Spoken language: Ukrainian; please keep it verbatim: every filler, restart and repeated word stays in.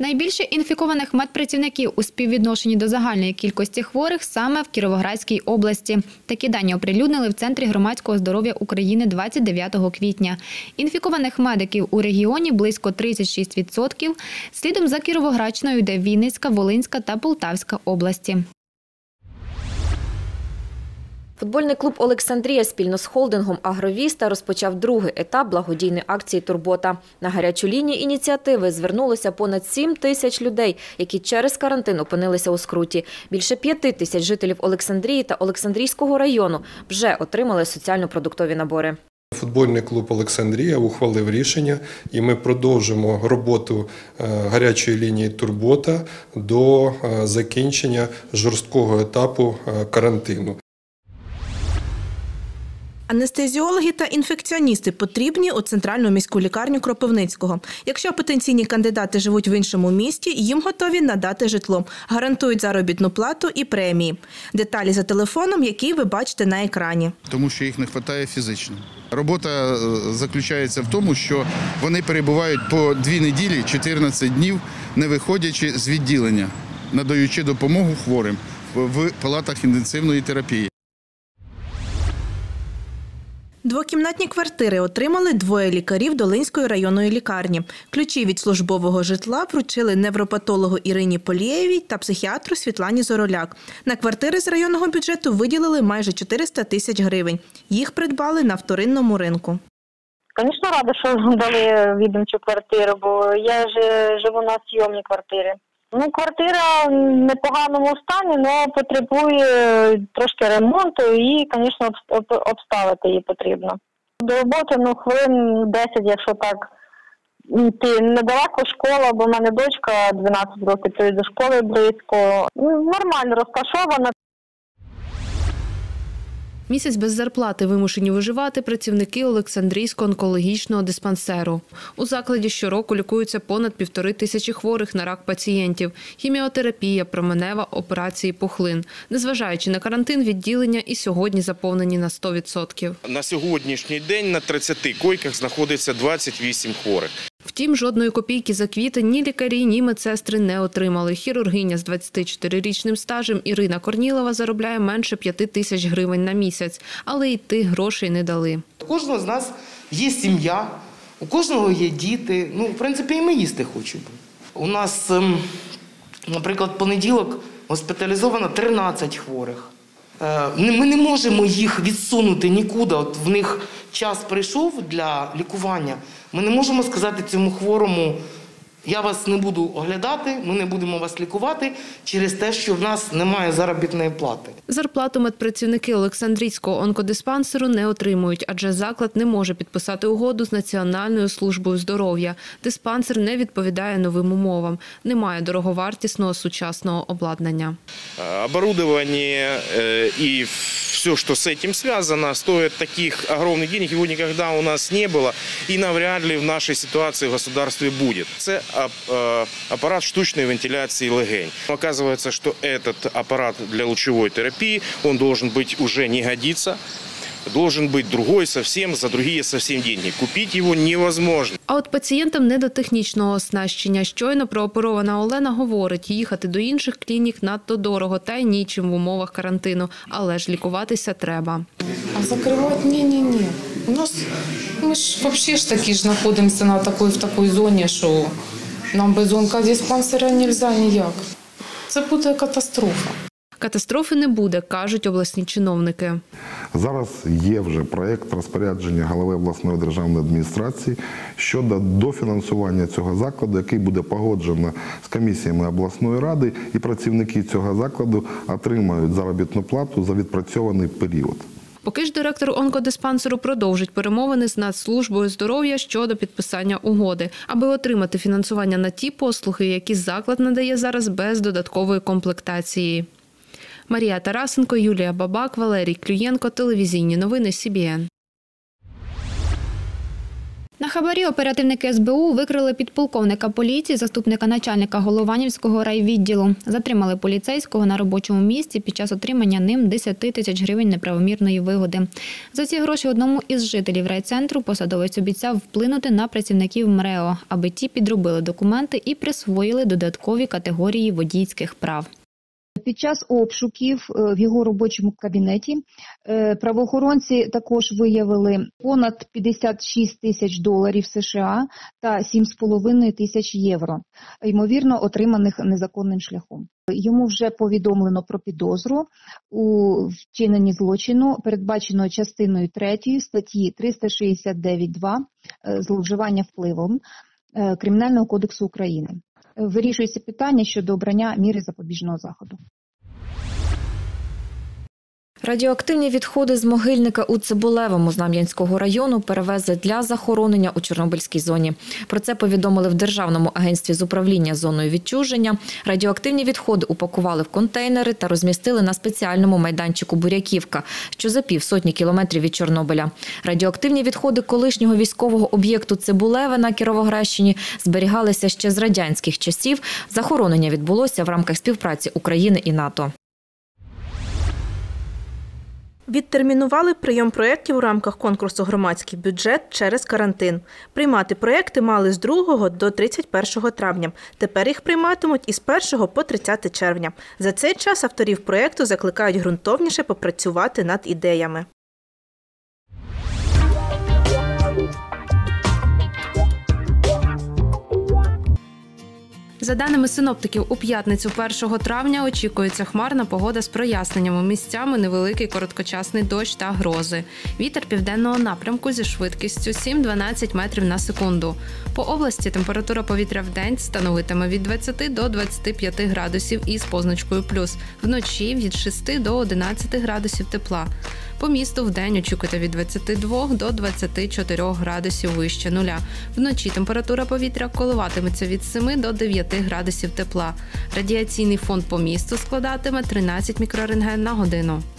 Найбільше інфікованих медпрацівників у співвідношенні до загальної кількості хворих саме в Кіровоградській області. Такі дані оприлюднили в Центрі громадського здоров'я України двадцять дев'ятого квітня. Інфікованих медиків у регіоні близько тридцять шість відсотків. Слідом за Кіровоградщиною йде Вінницька, Волинська та Полтавська області. Футбольний клуб «Олександрія» спільно з холдингом «Агровіста» розпочав другий етап благодійної акції «Турбота». На гарячу лінію ініціативи звернулося понад сім тисяч людей, які через карантин опинилися у скруті. Більше п'яти тисяч жителів Олександрії та Олександрійського району вже отримали соціально-продуктові набори. Футбольний клуб «Олександрія» ухвалив рішення, і ми продовжимо роботу гарячої лінії «Турбота» до закінчення жорсткого етапу карантину. Анестезіологи та інфекціоністи потрібні у центральну міську лікарню Кропивницького. Якщо потенційні кандидати живуть в іншому місті, їм готові надати житло, гарантують заробітну плату і премії. Деталі за телефоном, який ви бачите на екрані. Тому що їх не вистачає фізично. Робота заключається в тому, що вони перебувають по дві неділі, чотирнадцять днів, не виходячи з відділення, надаючи допомогу хворим в палатах інтенсивної терапії. Двокімнатні квартири отримали двоє лікарів Долинської районної лікарні. Ключі від службового житла вручили невропатологу Ірині Полієвій та психіатру Світлані Зороляк. На квартири з районного бюджету виділили майже чотириста тисяч гривень. Їх придбали на вторинному ринку. Звісно, рада, що дали відомчу квартиру, бо я ж живу на зйомній квартирі. Ну, квартира в непоганому стані, але потребує трошки ремонту і, звісно, обставити її потрібно. До роботи, ну, хвилин десять, якщо так йти. Недалеко школа, бо в мене дочка дванадцять років, то й до школи близько. Ну, нормально розташована. Місяць без зарплати вимушені виживати працівники Олександрійського онкологічного диспансеру. У закладі щороку лікуються понад півтори тисячі хворих на рак пацієнтів. Хіміотерапія, променева, операції, пухлин. Незважаючи на карантин, відділення і сьогодні заповнені на сто відсотків. На сьогоднішній день на тридцяти койках знаходиться двадцять вісім хворих. Втім, жодної копійки за квітень ні лікарі, ні медсестри не отримали. Хірургиня з двадцятичотирирічним стажем Ірина Корнілова заробляє менше п'яти тисяч гривень на місяць, але й тих грошей не дали. У кожного з нас є сім'я, у кожного є діти. Ну, в принципі, і ми їсти хочемо. У нас, наприклад, понеділок госпіталізовано тринадцять хворих. Ми не можемо їх відсунути нікуди. От в них час прийшов для лікування. Ми не можемо сказати цьому хворому: я вас не буду оглядати, ми не будемо вас лікувати через те, що в нас немає заробітної плати. Зарплату медпрацівники Олександрійського онкодиспансеру не отримують, адже заклад не може підписати угоду з Національною службою здоров'я. Диспансер не відповідає новим умовам. Немає дороговартісного сучасного обладнання. Оборудование и все, что с этим связано, стоит таких огромных денег, его никогда у нас не было и навряд ли в нашей ситуации в государстве будет. Это аппарат штучной вентиляции легень. Оказывается, что этот аппарат для лучевой терапии, он должен быть уже не годится. Должен быть другой совсем, за другие совсем деньги. Купить його невозможно. А от пацієнтам не до технічного оснащення. Щойно прооперована Олена говорить, їхати до інших клінік надто дорого та й нічим в умовах карантину. Але ж лікуватися треба. А закривати? Ні-ні-ні. У нас, ми ж взагалі ж таки ж знаходимося на такій, в такій зоні, що нам без онкодиспансера не можна ніяк. Це буде катастрофа. Катастрофи не буде, кажуть обласні чиновники. Зараз є вже проєкт розпорядження голови обласної державної адміністрації щодо дофінансування цього закладу, який буде погоджено з комісіями обласної ради, і працівники цього закладу отримають заробітну плату за відпрацьований період. Поки ж директор онкодиспансеру продовжить перемовини з Нацслужбою здоров'я щодо підписання угоди, аби отримати фінансування на ті послуги, які заклад надає зараз без додаткової комплектації. Марія Тарасенко, Юлія Бабак, Валерій Клюєнко. Телевізійні новини Сі Бі Ен. На хабарі оперативники ес бе у викрили підполковника поліції, заступника начальника Голованівського райвідділу. Затримали поліцейського на робочому місці під час отримання ним десять тисяч гривень неправомірної вигоди. За ці гроші одному із жителів райцентру посадовець обіцяв вплинути на працівників МРЕО, аби ті підробили документи і присвоїли додаткові категорії водійських прав. Під час обшуків в його робочому кабінеті правоохоронці також виявили понад п'ятдесят шість тисяч доларів США та сім з половиною тисяч євро, ймовірно, отриманих незаконним шляхом. Йому вже повідомлено про підозру у вчиненні злочину, передбаченого частиною третьою статті триста шістдесят дев'ять два «Зловживання впливом» Кримінального кодексу України. Вирішується питання щодо обрання міри запобіжного заходу. Радіоактивні відходи з могильника у Цибулевому Знам'янського району перевезли для захоронення у Чорнобильській зоні. Про це повідомили в Державному агентстві з управління зоною відчуження. Радіоактивні відходи упакували в контейнери та розмістили на спеціальному майданчику Буряківка, що за півсотні кілометрів від Чорнобиля. Радіоактивні відходи колишнього військового об'єкту Цибулеве на Кіровоградщині зберігалися ще з радянських часів. Захоронення відбулося в рамках співпраці України і НАТО. Відтермінували прийом проєктів у рамках конкурсу «Громадський бюджет» через карантин. Приймати проєкти мали з другого до тридцять першого травня. Тепер їх прийматимуть із першого по тридцяте червня. За цей час авторів проєкту закликають ґрунтовніше попрацювати над ідеями. За даними синоптиків, у п'ятницю першого травня очікується хмарна погода з проясненнями, місцями невеликий короткочасний дощ та грози. Вітер південного напрямку зі швидкістю сім-дванадцять метрів на секунду. По області температура повітря вдень становитиме від двадцяти до двадцяти п'яти градусів із позначкою плюс. Вночі від шести до одинадцяти градусів тепла. По місту вдень очікуйте від двадцяти двох до двадцяти чотирьох градусів вище нуля. Вночі температура повітря коливатиметься від семи до дев'яти градусів тепла. Радіаційний фон по місту складатиме тринадцять мікрорентген на годину.